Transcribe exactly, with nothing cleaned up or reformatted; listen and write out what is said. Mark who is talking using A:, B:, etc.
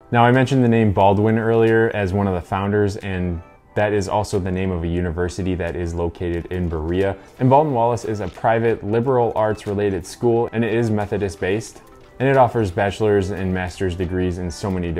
A: Now, I mentioned the name Baldwin earlier as one of the founders, and that is also the name of a university that is located in Berea. And Baldwin Wallace is a private liberal arts related school, and it is Methodist based, and it offers bachelor's and master's degrees in so many different